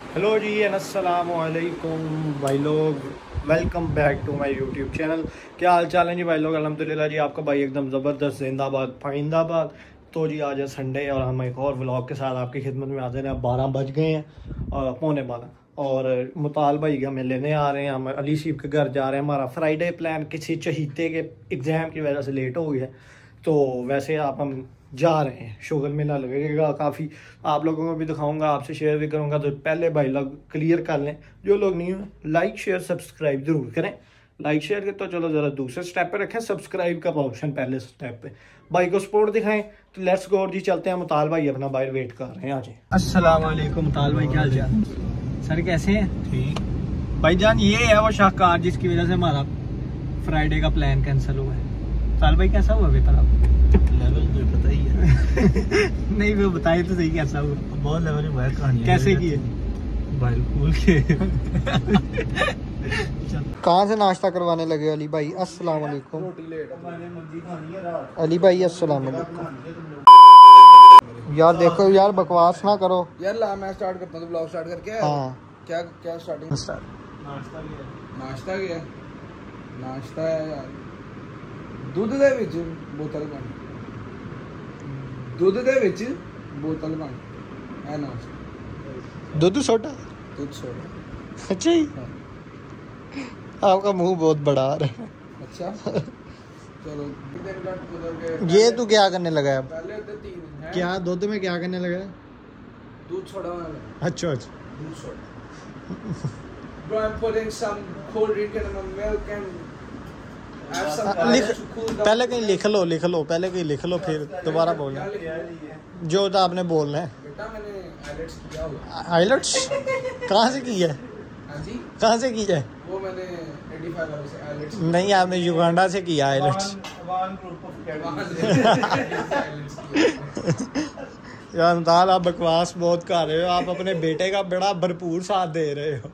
Hello जी अस्सलाम वालेकुम भाई लोग, welcome back to my YouTube channel. क्या हाल चाल है जी भाई लोग? अल्हम्दुलिल्लाह जी, आपका भाई एकदम ज़बरदस्त जिंदाबाद पाइंदाबाद। तो जी आज है संडे और हम एक और व्लॉग के साथ आपकी खिदमत में हाजिर हैं। 12 बज गए हैं और पौने 12 और मुताल भाई हमें लेने आ रहे हैं। हम अली सीब के घर जा रहे हैं। हमारा फ्राइडे प्लान किसी चहीते के एग्ज़ाम की वजह से लेट हो गया, तो वैसे हम जा रहे हैं। शुगर मेला लगेगा काफ़ी, आप लोगों को भी दिखाऊंगा, आपसे शेयर भी करूंगा। तो पहले भाई लोग क्लियर कर लें, जो लोग नहीं हो लाइक शेयर सब्सक्राइब ज़रूर करें। लाइक शेयर के तो चलो ज़रा दूसरे स्टेप पे रखें, सब्सक्राइब का ऑप्शन पहले स्टेप पे। भाई को सपोर्ट दिखाएं। तो लेट्स गो जी, चलते हैं। मुताल भाई अपना बाहर वेट कर रहे हैं। आज अस्सलाम वालेकुम मुताल भाई, क्या हाल चाल सर, कैसे हैं? ठीक भाईजान, ये है वो शाहकार जिसकी वजह से हमारा फ्राइडे का प्लान कैंसिल हुआ है। मुताल भाई कैसा हुआ पेपर आपका? लेवल तो पता ही है। नहीं वो बताइए तो सही कैसा हुआ। बहुत लेवल में बाहर कहानी कैसे किए? बाहर कूल के कहाँ से नाश्ता करवाने लगे अली भाई? अस्सलाम वालेकुम अली भाई, अस्सलाम वालेकुम। यार देखो यार, बकवास ना करो यार। ला मैं स्टार्ट करता हूँ, तो ब्लॉग स्टार्ट करके आया। हाँ क्या क्या स्टार्टिंग? नाश्ता गया नाश्ता है यार। दूध दे विच बोतल पानी, दूध दे विच बोतल पानी है नाश्ता। दूध सोडा? दूध सोडा। अच्छा ही, हाँ। आपका मुंह बहुत बड़ा आ रहा है। अच्छा चलो ये तू क्या करने लगा है? पहले होते 3 हैं। क्या दूध में क्या करने लगा है? दूध सोडा वाला। अच्छा अच्छा। दूध soda. Bro, I'm putting some cold drink and milk and add some water to cool down. पहले कहीं लिख लो पहले कहीं लिख लो, फिर दोबारा बोलना जो था आपने बोलना है। बेटा मैंने आइलेट्स किया हुआ। आइलेट्स कहाँ से की है? हाँ जी, कहाँ से की है? वो मैंने 85 वाले से आइलेट्स नहीं, आपने युगांडा से किया आइलेट्स। यार मुताल, आप बकवास बहुत कर रहे हो। आप अपने बेटे का बड़ा भरपूर साथ दे रहे हो।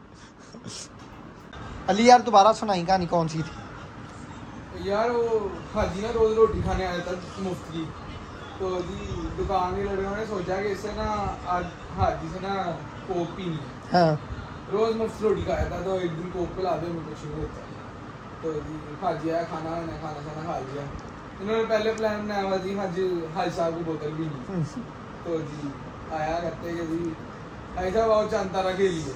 अली यार दोबारा सुनाई कहानी, कौन सी थी? यार वो हाजी ना रोज रोटी खाने आया था मुफ्त की। तो जी दुकान के लड़कों ने सोचा कि इससे ना आज हाजी से ना कोक पीनी है। हाँ रोज मुफ्त रोटी खाया था, तो एक दिन कोक पिला दो, मुझे कुछ नहीं होता। तो जी हाजी आया, खाना खाना खा लिया। इन्होंने पहले प्लान बनाया हुआ जी हाजी साहब की बोतल भी नहीं। तो जी आया कहते कि जी हाजी साहब और चांतारा खेलिए।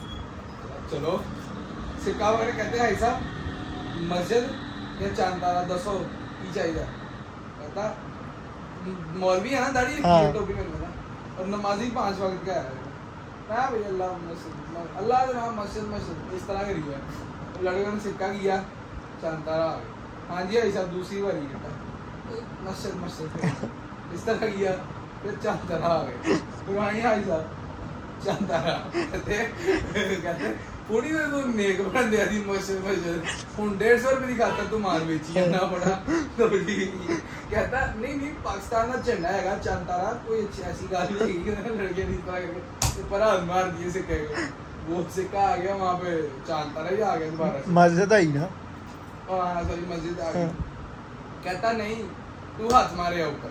चलो सिक्का वगैरह कहते हैं साहब, मस्जिद या चांतारा दसो की चाहिए। कहता मौलवी है ना, दाढ़ी हाँ। टोपी में था और नमाजी 5 वक्त का है। मैं भाई अल्लाह मस्जिद, अल्लाह के नाम मस्जिद इस तरह करी है। लड़कों ने सिक्का किया, चांतारा आ गया। हाँ जी साहब दूसरी बारी कहता मस्जिद इस तरह किया, फिर चांतारा आ गए। फिर वहीं आई साहब चांतारा कहते पूरी तो नेक बन दिया थी मस्जिद हूँ 150 रुपए की खाता तू मार बेची ना पड़ा। तो कहता नहीं पाकिस्तान का झंडा है चांतारा, कोई ऐसी गाल नहीं लड़के नहीं करके पर मार दिए सिक्के को। वो सिक्का आ गया वहाँ पे, चांतारा भी आ गया दोबारा। मस्जिद आई ना? हाँ सॉरी मस्जिद आ गई। कहता नहीं तू हाथ मारे ऊपर,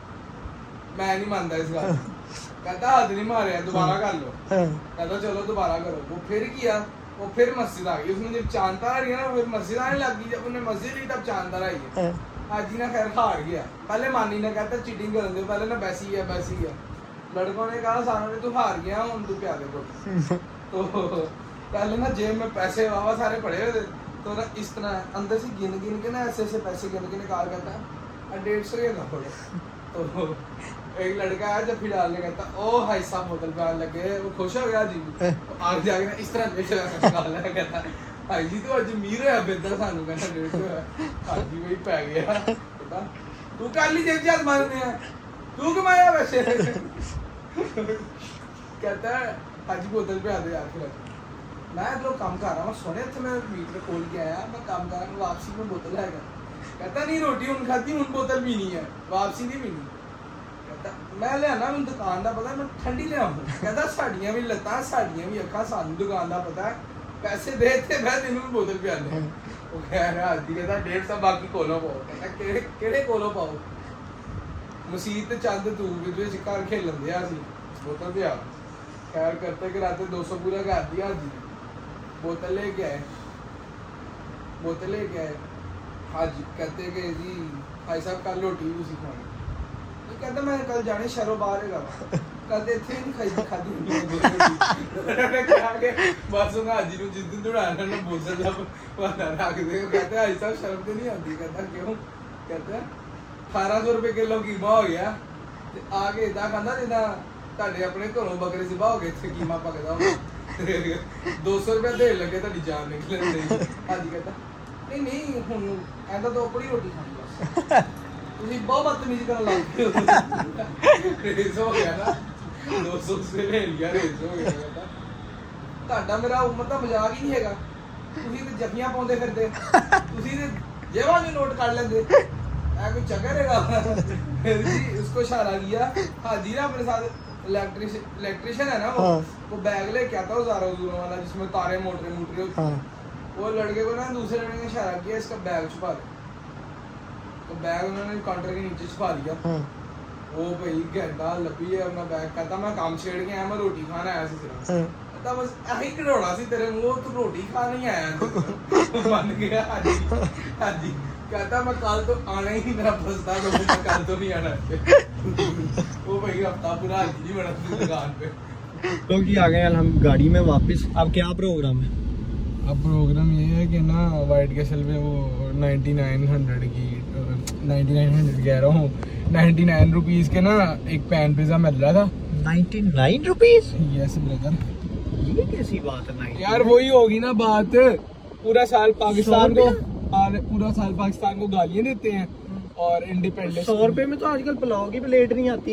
मैं नहीं मानता इस बात। कहता हाथ नहीं मारे, दोबारा कर लो। कहता चलो दोबारा करो। वो फिर किया, वो फिर मस्जिद आ गई। उसने जब चांतारा लिया ना, फिर मस्जिद आने लग गई। जब उन्हें मस्जिद ली तब चांतारा आई है। हाजी ना खैर हार गया। पहले मानी ने कहता चीटिंग कर दे, पहले ना बैसी है। लड़कों ने कहा सारों ने तू हार गया हूँ तू प्यारे को। तो पहले ना जेब में पैसे वावा सारे पड़े हुए थे, तो ना इस तरह अंदर से गिन के ना ऐसे पैसे गिन के निकाल कहता 150 के ना पड़े। तो एक लड़का है जब फिर डालने कहता ओ भाई साहब बोतल पे आने लगे। वो खुश हो गया जी। तो आगे जाके ना इस तरह निकाला कहता भाई जी तो आज मीर है बेहतर सानू कहता 150 है। हाजी वही पै गया। कहता तू कर ली जेब जात मारने है, तू कमाया वैसे। कहता है हाजी बोतल पे आते यार। फिर मैं तो काम कर रहा हूँ, सोने थे मैं मीटर खोल के आया, मैं काम कर रहा हूँ, वापसी में बोतल है। कहता नहीं रोटी उन खाती उन बोतल पीनी है, वापसी नहीं पीनी। कहता मैं लिया मैं दुकान का पता, मैं ठंडी लिया। कहता साड़ियाँ भी लत्ता साड़ियाँ भी अखा सानू दुकान का पता है, पैसे दे थे मैं तेन बोतल पियाने। वो कह रहा हाजी कहता 150 बाकी कोलो पाओ। कहता केड़े कोलो पाओ? मसीत चंद तू भी घर खेलन दिया बोतल पे आ खैर करते कराते 200 पूरा कर दिया हाजी ने। बोतल लेके आए हाजी, कहते कि जी भाई साहब कल रोटी भी उसी खानी। तो कहता मैं कल जाने शहरों बाहर है कहते इतने नहीं खादी बस हाजी ने जिस दिन दौड़ाना ना बोतल रख दे। कहते हाजी साहब शर्म तो नहीं आती। कहता क्यों? कहते 1800 रुपए किलो कीमा हो गया आके इदा खाना जिदा ਤੁਹਾਡੇ ਆਪਣੇ ਘਰੋਂ ਬੱਕਰੇ ਜ਼ਿਬਾ ਹੋ ਗਏ ਇੱਥੇ ਕੀਮਾ ਪਕਦਾ ਹੋਣਾ 200 ਰੁਪਏ ਦੇ ਲੱਗੇ ਤੁਹਾਡੀ ਜਾਨ ਨਿਕਲਣ ਦੇ। ਹਾਜੀ ਕਹਿੰਦਾ ਨਹੀਂ ਹੁਣ ਐਂਦਾ ਤਾਂ ਆਪਣੀ ਰੋਟੀ ਖਾਣੀ ਬਸ ਤੁਸੀਂ ਬਹੁਤ ਬਦਤਮੀਜ਼ੀ ਕਰਨ ਲੱਗ ਗਏ ਹੋ। ਰੇਸ ਹੋ ਗਿਆ ਨਾ 200 ਰੁਪਏ ਲੈ ਲਿਆ ਰੇਸ ਹੋ ਗਿਆ। ਕਹਿੰਦਾ ਤੁਹਾਡਾ ਮੇਰਾ ਉਮਰ ਦਾ ਮਜ਼ਾਕ ਹੀ ਨਹੀਂ ਹੈਗਾ। ਤੁਸੀਂ ਤੇ ਜੱਫੀਆਂ ਪਾਉਂਦੇ ਫਿਰਦੇ ਤੁਸੀਂ ਤੇ ਜੇਬਾਂ ਨੂੰ ਨੋਟ ਕੱਢ ਲੈਂਦੇ कोई चक्कर है। फिर जी उसको इशारा किया हाजी ना अपने साथ इलेक्ट्रिशियन है ना वो बैग लेके आता है ज़ारा वाला जिसमें तारे मोटरे होती हैं। वो लड़के को ना दूसरे लड़के ने इशारा किया इसका बैग छुपा दे। तो बैग उन्होंने काउंटर के नीचे छुपा दिया। वो भाई घंटा लपी है अपना बैग। कहता मैं काम छेड़ के आया मैं रोटी खाना आया सिर्फ। कहता बस यही कड़ोड़ा सी तेरे मुँह तू रोटी खा नहीं आया बन गया हाजी। कहता मैं कल तो आना ही मेरा फंसता तो मैं कल तो नहीं आना। वो भाई हफ्ता पूरा हाजी नहीं बना दुकान पे। तो कि आ गए हम गाड़ी में वापस। अब क्या प्रोग्राम है? अब प्रोग्राम ये है कि ना वाइट कैसल में वो 9900 की 9900 कह रहा हूँ 99 रुपीज के ना एक पैन पिज्जा मिल रहा था। 99 रुपीज? Yes brother. ये कैसी बात है? यार वही होगी ना बात। पूरा साल पाकिस्तान को गालियां देते हैं और इंडिपेंडेंस 100 रुपए में तो आजकल पुलाव की प्लेट नहीं आती।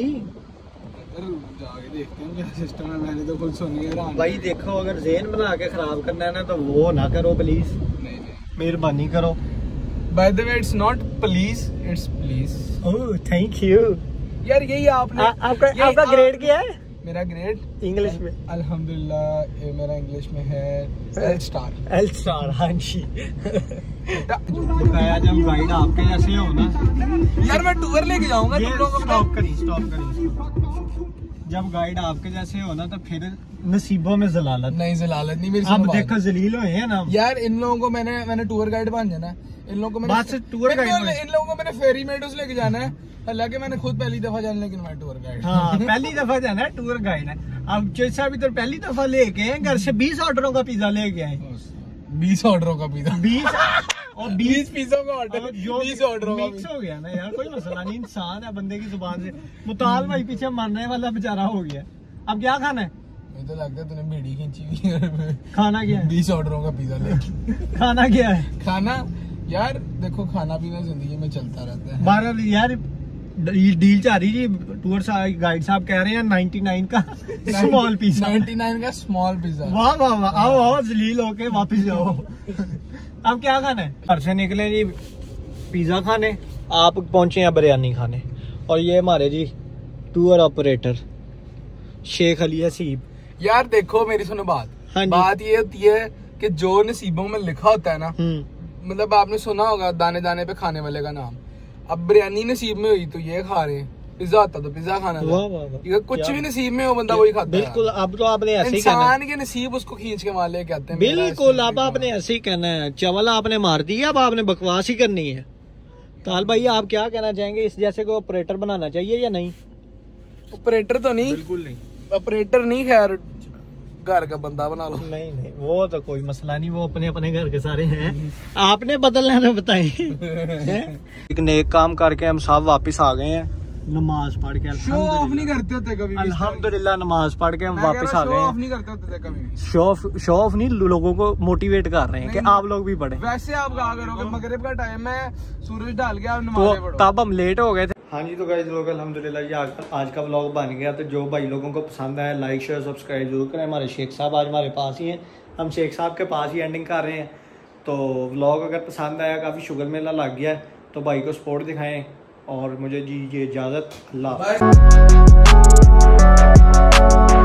जाके देखते हैं क्या सिस्टम है। मैंने तो खुद सुन लिया भाई देखो अगर ज़हन बना के खराब करना है ना तो वो ना करो प्लीज। नहीं मेहरबानी करो। By the way it's not please it's please. Oh thank you यार। यही आपने आपका ग्रेड क्या है? मेरा ग्रेड इंग्लिश में अल्हम्दुलिल्लाह मेरा इंग्लिश में है एल स्टार। हाँ जी। बताया जब गाइड आपके जैसे हो ना यार मैं टूर लेके जाऊंगा तुम लोगों को। स्टॉप करिए जब गाइड आपके जैसे हो ना तो फिर नसीबों में जलालत नहीं मेरी। अब देखो जलील हुए हैं ना यार। इन लोगों को मैंने टूर गाइड बन जाना है। इन लोगों को मैंने इन लोगों को मैंने फेरी मेडोस लेके जाना है। हालांकि मैंने खुद पहली दफा जाना लेकिन मैं टूर गाइड। हाँ पहली दफा जाना है टूर गाइड है। अब जैसा भी तो पहली दफा लेके घर से 20 ऑर्डरों का पिज्जा लेके आए। 20 ऑर्डरों का पिज्जा 20 पिज्जा का ऑर्डर 20 ऑर्डरों का मिक्स हो गया ना यार। कोई मसला नहीं इंसान है बंदे की जुबान से। मुताल भाई पीछे मरने वाला बेचारा हो गया। अब क्या खाना है? मुझे तो लगता है तूने बीड़ी खींची हुई है। खाना क्या है? 20 ऑर्डरों का पिज्जा लेके। खाना क्या है? खाना यार देखो खाना पीना जिंदगी में चलता रहता है। बारह यार डील जा रही जी। टूर गाइड साहब कह रहे हैं 99 का स्मॉल पिज्जा। 99 का स्मॉल पिज्जा। वाह वाह वाह। आओ जलील होके वापस जाओ। अब क्या खाना है? घर से निकले जी पिज्जा खाने। आप पहुंचे हैं बिरयानी खाने। और ये हमारे जी टूर ऑपरेटर शेख अली हसीब। यार देखो मेरी सुनो बात। हाँ बात ये होती है कि जो नसीबों में लिखा होता है ना मतलब आपने सुना होगा दाने दाने पे खाने वाले का नाम। अब बिरयानी नसीब में हुई तो ये खा रहे हैं। पिज्जा होता तो पिज्जा खाना था। कुछ भी नसीब में हो बंदा वही खाता है। बिल्कुल। अब तो आपने ऐसे ही कहना है। इंसान के नसीब उसको खींच के मार ले कहते हैं। बिल्कुल अब आपने ऐसे ही कहना है। चावल आपने मार दिया अब आपने बकवास ही करनी है। ताल भाई आप क्या कहना चाहेंगे? इस जैसे को ऑपरेटर बनाना चाहिए या नहीं? ऑपरेटर तो नहीं, बिल्कुल नहीं। ऑपरेटर नहीं खैर घर का बंदा बना लो। नहीं वो तो कोई मसला नहीं। वो अपने अपने घर के सारे हैं। आपने बदलना है बताएं। एक नेक काम करके हम सब वापस आ गए हैं नमाज पढ़ के। शो ऑफ नहीं करते होते कभी। अल्हम्दुलिल्लाह नमाज पढ़ के हम वापस आ गए हैं। नहीं करते होते कभी। शो ऑफ नहीं लोगों को मोटिवेट कर रहे हैं कि आप लोग भी पढ़ें। वैसे आप क्या करोगे? मगरिब का टाइम है सूरज ढल गया नमाज़ पढ़ो। तब हम लेट हो गए थे। हाँ जी तो गाइस लोग अल्हम्दुलिल्लाह ये आज का व्लॉग बन गया। तो जो भाई लोगों को पसंद आया लाइक शेयर सब्सक्राइब जरूर करें। हमारे शेख साहब आज हमारे पास ही हैं। हम शेख साहब के पास ही एंडिंग कर रहे हैं। तो व्लॉग अगर पसंद आया काफ़ी शुगर मेला लग गया है तो भाई को सपोर्ट दिखाएं। और मुझे जी ये इजाज़त। अल्लाह।